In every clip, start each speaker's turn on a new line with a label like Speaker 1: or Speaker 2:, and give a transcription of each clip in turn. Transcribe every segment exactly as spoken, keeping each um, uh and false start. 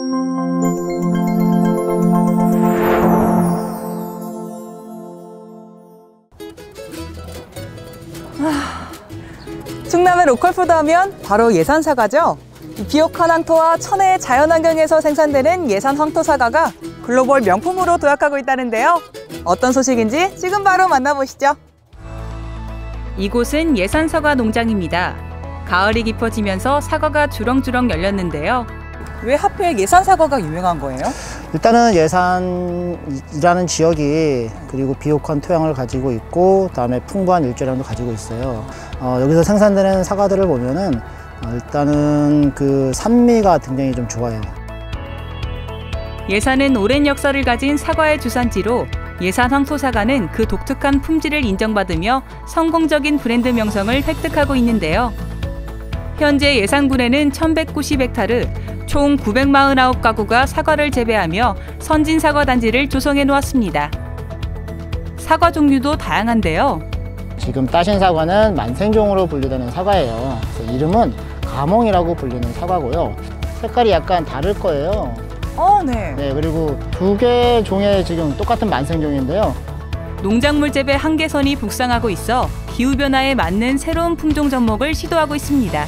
Speaker 1: 충남의 로컬푸드 하면 바로 예산 사과죠. 비옥한 황토와 천혜의 자연환경에서 생산되는 예산 황토 사과가 글로벌 명품으로 도약하고 있다는데요. 어떤 소식인지 지금 바로 만나보시죠.
Speaker 2: 이곳은 예산 사과 농장입니다. 가을이 깊어지면서 사과가 주렁주렁 열렸는데요.
Speaker 1: 왜 하필 예산 사과가 유명한 거예요?
Speaker 3: 일단은 예산이라는 지역이 그리고 비옥한 토양을 가지고 있고 그다음에 풍부한 일조량도 가지고 있어요. 어, 여기서 생산되는 사과들을 보면은 어, 일단은 그 산미가 굉장히 좀 좋아요.
Speaker 2: 예산은 오랜 역사를 가진 사과의 주산지로 예산 황토 사과는 그 독특한 품질을 인정받으며 성공적인 브랜드 명성을 획득하고 있는데요. 현재 예산군에는 천백구십 헥타르, 총 구백사십구 가구가 사과를 재배하며 선진 사과 단지를 조성해 놓았습니다. 사과 종류도 다양한데요.
Speaker 3: 지금 따신 사과는 만생종으로 분류되는 사과예요. 그래서 이름은 가몽이라고 불리는 사과고요. 색깔이 약간 다를 거예요.
Speaker 1: 어, 네.
Speaker 3: 네, 그리고 두 개 종의 지금 똑같은 만생종인데요.
Speaker 2: 농작물 재배 한계선이 북상하고 있어 기후변화에 맞는 새로운 품종 접목을 시도하고 있습니다.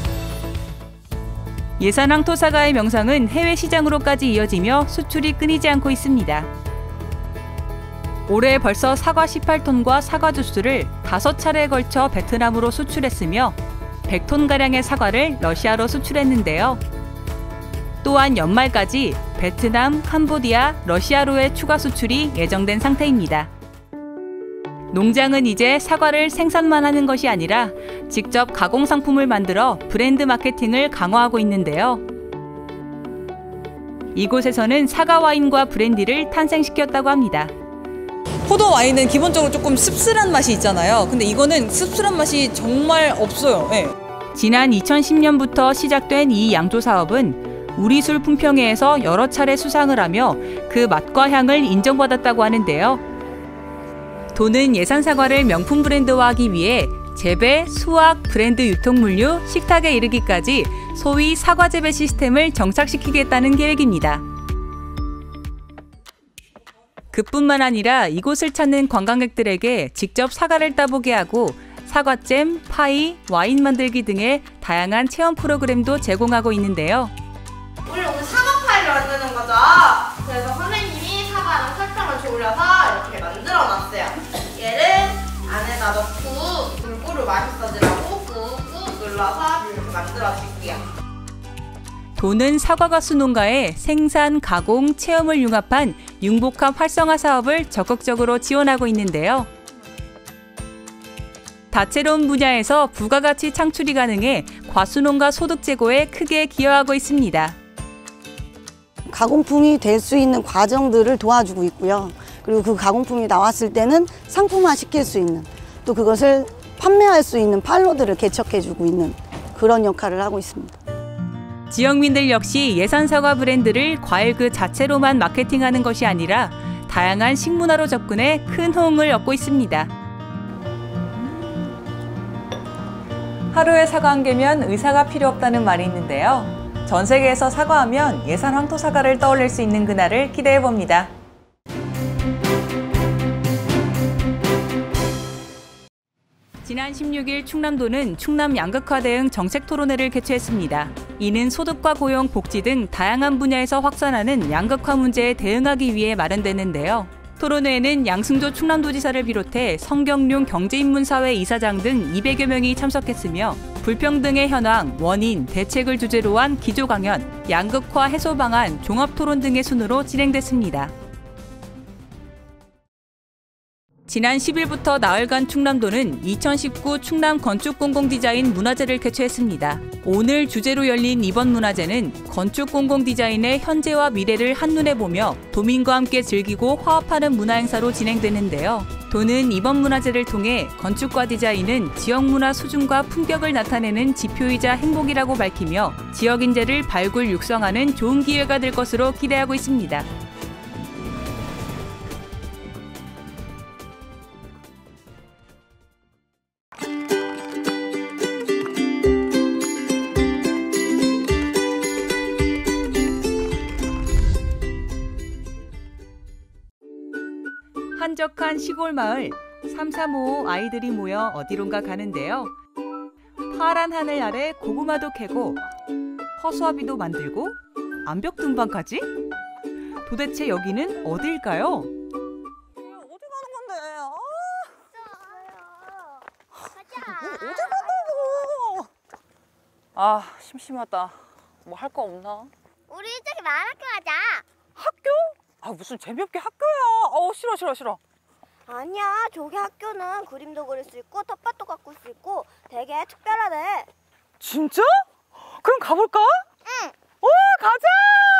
Speaker 2: 예산 황토 사과의 명성은 해외 시장으로까지 이어지며 수출이 끊이지 않고 있습니다. 올해 벌써 사과 십팔 톤과 사과 주스를 다섯 차례에 걸쳐 베트남으로 수출했으며 백 톤가량의 사과를 러시아로 수출했는데요. 또한 연말까지 베트남, 캄보디아, 러시아로의 추가 수출이 예정된 상태입니다. 농장은 이제 사과를 생산만 하는 것이 아니라 직접 가공 상품을 만들어 브랜드 마케팅을 강화하고 있는데요. 이곳에서는 사과 와인과 브랜디를 탄생시켰다고 합니다.
Speaker 1: 포도 와인은 기본적으로 조금 씁쓸한 맛이 있잖아요. 근데 이거는 씁쓸한 맛이 정말 없어요. 네.
Speaker 2: 지난 이천십 년부터 시작된 이 양조 사업은 우리술 품평회에서 여러 차례 수상을 하며 그 맛과 향을 인정받았다고 하는데요. 도는 예산 사과를 명품 브랜드화하기 위해 재배, 수확, 브랜드 유통 물류, 식탁에 이르기까지 소위 사과 재배 시스템을 정착시키겠다는 계획입니다. 그뿐만 아니라 이곳을 찾는 관광객들에게 직접 사과를 따보게 하고 사과잼, 파이, 와인 만들기 등의 다양한 체험 프로그램도 제공하고 있는데요.
Speaker 4: 우리 오늘 사과 파이를 만드는 거죠. 그래서 선생님이 사과랑 설탕을 조울려서 이렇게 만들어놨어요. 얘를 안에다 넣고 골고루 맛있어지라고 꾹꾹 눌러서 이렇게 만들어줄게요.
Speaker 2: 도는 사과가수 농가의 생산, 가공, 체험을 융합한 융복합 활성화 사업을 적극적으로 지원하고 있는데요. 다채로운 분야에서 부가가치 창출이 가능해 과수농가 소득 제고에 크게 기여하고 있습니다.
Speaker 5: 가공품이 될 수 있는 과정들을 도와주고 있고요. 그리고 그 가공품이 나왔을 때는 상품화 시킬 수 있는, 또 그것을 판매할 수 있는 판로들을 개척해주고 있는 그런 역할을 하고 있습니다.
Speaker 2: 지역민들 역시 예산 사과 브랜드를 과일 그 자체로만 마케팅하는 것이 아니라 다양한 식문화로 접근해 큰 호응을 얻고 있습니다.
Speaker 1: 하루에 사과 한 개면 의사가 필요 없다는 말이 있는데요. 전 세계에서 사과하면 예산 황토 사과를 떠올릴 수 있는 그날을 기대해봅니다.
Speaker 2: 지난 십육 일 충남도는 충남 양극화 대응 정책 토론회를 개최했습니다. 이는 소득과 고용, 복지 등 다양한 분야에서 확산하는 양극화 문제에 대응하기 위해 마련됐는데요. 토론회에는 양승조 충남도지사를 비롯해 성경룡 경제인문사회 이사장 등 이백여 명이 참석했으며 불평등의 현황, 원인, 대책을 주제로 한 기조 강연, 양극화 해소 방안, 종합 토론 등의 순으로 진행됐습니다. 지난 십 일부터 나흘간 충남도는 이천십구 충남 건축공공디자인 문화제를 개최했습니다. 오늘 주제로 열린 이번 문화제는 건축공공디자인의 현재와 미래를 한눈에 보며 도민과 함께 즐기고 화합하는 문화행사로 진행되는데요. 도는 이번 문화제를 통해 건축과 디자인은 지역문화 수준과 품격을 나타내는 지표이자 행복이라고 밝히며 지역 인재를 발굴 육성하는 좋은 기회가 될 것으로 기대하고 있습니다. 한적한 시골 마을 삼삼오오 아이들이 모여 어디론가 가는데요. 파란 하늘 아래 고구마도 캐고 허수아비도 만들고 암벽 등반까지? 도대체 여기는 어디일까요?
Speaker 1: 어디 가는 건데? 아, 어디 간다고? 아, 심심하다. 뭐 할 거 없나?
Speaker 6: 우리 저기 마을학교 가자.
Speaker 1: 학교? 아, 무슨 재미없게 학교야. 어, 싫어, 싫어, 싫어.
Speaker 6: 아니야, 저기 학교는 그림도 그릴 수 있고 텃밭도 가꿀 수 있고 되게 특별하대.
Speaker 1: 진짜? 그럼 가볼까?
Speaker 6: 응.
Speaker 1: 오, 가자!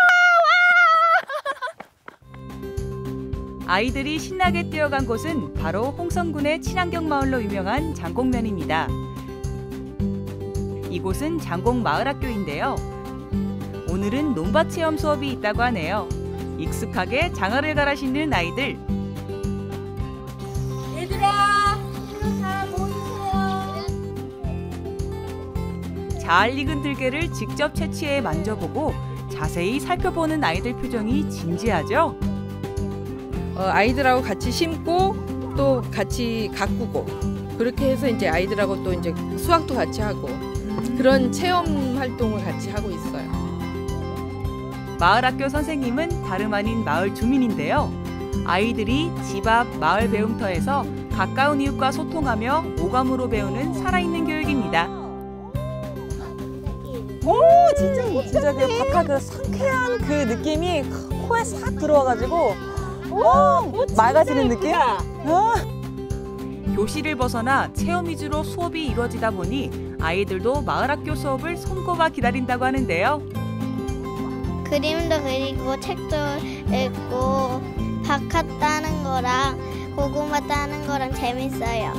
Speaker 2: 아이들이 신나게 뛰어간 곳은 바로 홍성군의 친환경 마을로 유명한 장곡면입니다. 이곳은 장곡마을학교인데요. 오늘은 논밭 체험 수업이 있다고 하네요. 익숙하게 장어를 갈아 신는 아이들.
Speaker 6: 얘들아, 이거 다 모이세요.
Speaker 2: 잘 익은 들깨를 직접 채취해 만져보고 자세히 살펴보는 아이들 표정이 진지하죠?
Speaker 7: 어, 아이들하고 같이 심고 또 같이 가꾸고 그렇게 해서 이제 아이들하고 또 이제 수학도 같이 하고 그런 체험 활동을 같이 하고 있어요.
Speaker 2: 마을학교 선생님은 다름 아닌 마을 주민인데요. 아이들이 집 앞 마을 배움터에서 가까운 이웃과 소통하며 오감으로 배우는 살아있는 교육입니다.
Speaker 1: 오, 진짜, 진짜 그 박하 그 상쾌한 그 느낌이 코에 싹 들어와가지고, 오, 맑아지는 느낌? 어.
Speaker 2: 교실을 벗어나 체험 위주로 수업이 이루어지다 보니 아이들도 마을학교 수업을 손꼽아 기다린다고 하는데요.
Speaker 6: 그림도 그리고 책도 읽고 박하 따는 거랑 고구마 따는 거랑 재밌어요.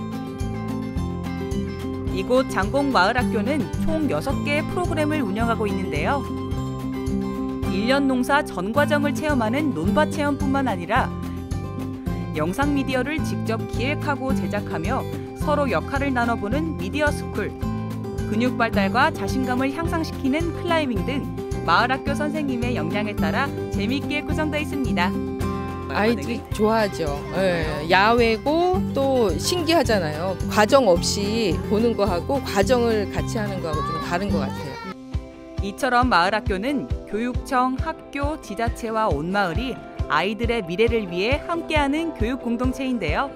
Speaker 2: 이곳 장곡마을학교는 총 여섯 개의 프로그램을 운영하고 있는데요. 일 년 농사 전 과정을 체험하는 논밭 체험뿐만 아니라 영상 미디어를 직접 기획하고 제작하며 서로 역할을 나눠보는 미디어 스쿨, 근육 발달과 자신감을 향상시키는 클라이밍 등 마을학교 선생님의 역량에 따라 재미있게 구성되어 있습니다.
Speaker 7: 아이들이 좋아하죠. 예, 야외고 또 신기하잖아요. 과정 없이 보는 거하고 과정을 같이 하는 거하고 좀 다른 것 같아요.
Speaker 2: 이처럼 마을학교는 교육청, 학교, 지자체와 온 마을이 아이들의 미래를 위해 함께하는 교육 공동체인데요.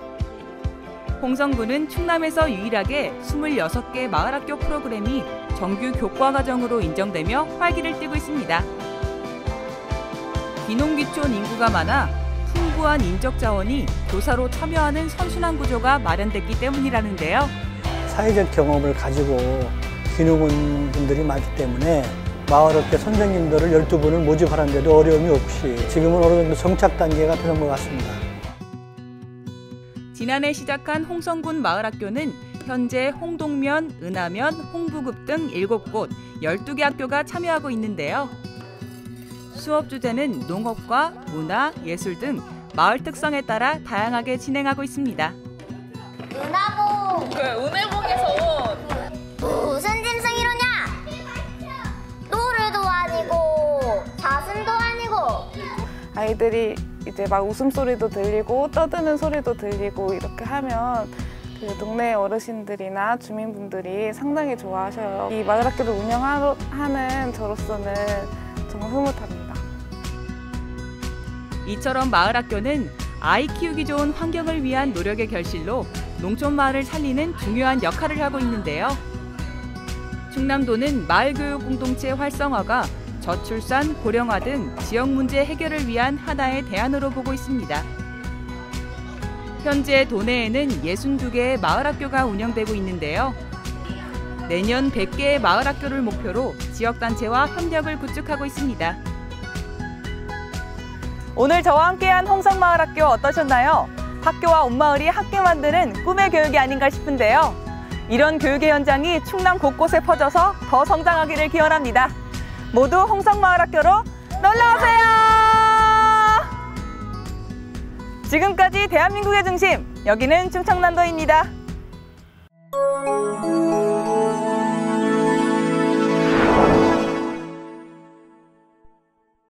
Speaker 2: 홍성군은 충남에서 유일하게 스물여섯 개 마을학교 프로그램이 정규 교과과정으로 인정되며 활기를 띠고 있습니다. 귀농귀촌 인구가 많아 풍부한 인적 자원이 교사로 참여하는 선순환 구조가 마련됐기 때문이라는데요.
Speaker 8: 사회적 경험을 가지고 귀농온 분들이 많기 때문에 마을학교 선생님들을 열두 분을 모집하는데도 어려움이 없이 지금은 어느 정도 정착 단계가 되는 것 같습니다.
Speaker 2: 지난해 시작한 홍성군 마을학교는 현재 홍동면, 은하면, 홍부급 등 일곱 곳 열두 개 학교가 참여하고 있는데요. 수업 주제는 농업과 문화, 예술 등 마을 특성에 따라 다양하게 진행하고 있습니다.
Speaker 6: 은하봉.
Speaker 1: 그 은혜봉에서
Speaker 6: 무슨 짐승이로냐? 노래도 아니고 사슴도 아니고.
Speaker 9: 아이들이 이제 막 웃음소리도 들리고 떠드는 소리도 들리고 이렇게 하면 그 동네 어르신들이나 주민분들이 상당히 좋아하셔요. 이 마을학교를 운영하는 저로서는 정말 흐뭇합니다.
Speaker 2: 이처럼 마을학교는 아이 키우기 좋은 환경을 위한 노력의 결실로 농촌 마을을 살리는 중요한 역할을 하고 있는데요. 충남도는 마을교육 공동체 활성화가 저출산, 고령화 등 지역 문제 해결을 위한 하나의 대안으로 보고 있습니다. 현재 도내에는 예순두 개의 마을학교가 운영되고 있는데요. 내년 백 개의 마을학교를 목표로 지역단체와 협력을 구축하고 있습니다.
Speaker 1: 오늘 저와 함께한 홍성마을학교 어떠셨나요? 학교와 온 마을이 함께 만드는 꿈의 교육이 아닌가 싶은데요. 이런 교육의 현장이 충남 곳곳에 퍼져서 더 성장하기를 기원합니다. 모두 홍성마을학교로 놀러오세요! 지금까지 대한민국의 중심, 여기는 충청남도입니다.